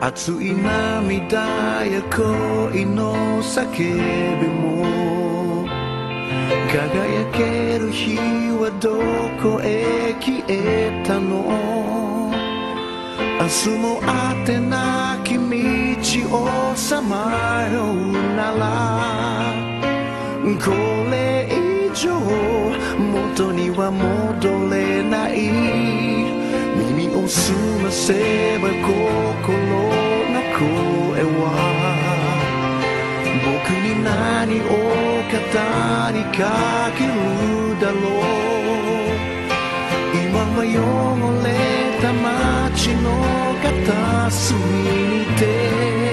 熱い涙や恋の叫びも輝ける日はどこへ消えたの。明日も果てなき道をさまようならこれ以上元には戻れない。耳を澄ませば心の声は僕に何を語りかけるだろう。今は汚れた街の片隅にて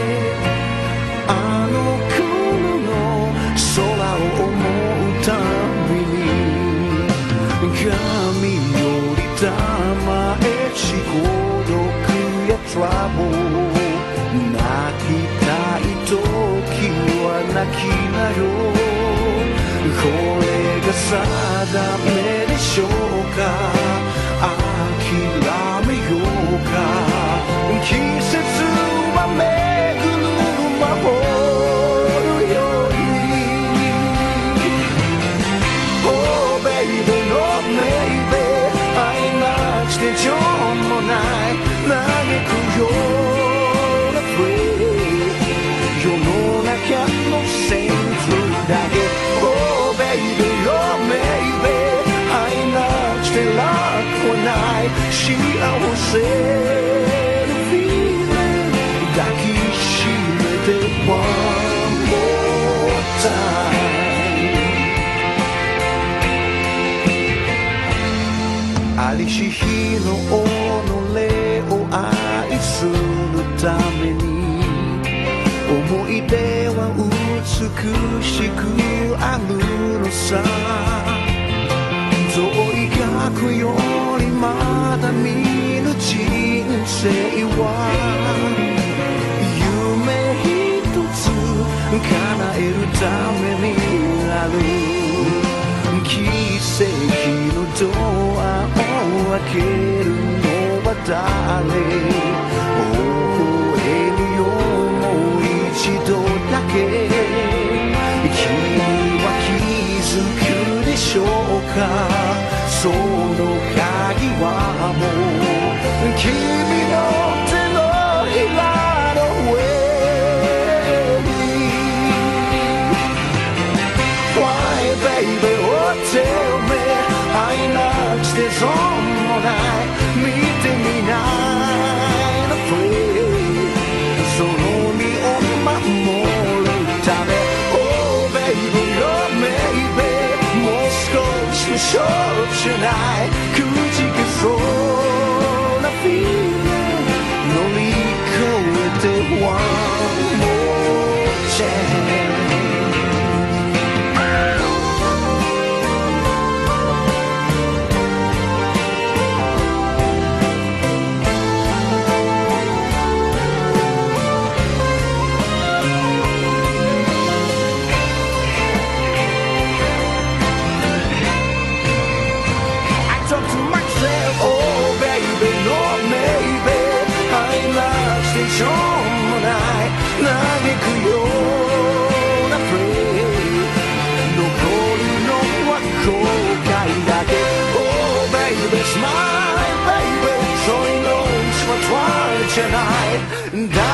あの頃の空を思うたびに髪よりたまえし孤独やトラブル泣きたい時は泣きなよ。これが定めでしょうか。諦めようか。季節は巡る魔法のように Oh baby no baby 愛なくてしょうもない嘆くようなフレーズ世の中のセンスだけ Oh baby oh baby 愛なくて楽はない幸せのフィーリング抱きしめて One more time ありし日の己を愛するために思い出は美しくあるのさ。造医学よりまだ見ぬ人生は夢一つ叶えるためにある。奇跡のドアを開けるのは誰。微笑むよもう一度だけ君は気づくでしょうか。その鍵はもう君の手のひらの上に Why baby oh tell me 愛なくて損もない見てみないの Free その身を守るため Oh baby oh maybe もう少ししょうじゃないくじけそうなフィーリング乗り越えて One more chanceしょうもない嘆くようなフレーズ残るのは後悔だけ Oh baby smile baby そういうのはトライじゃない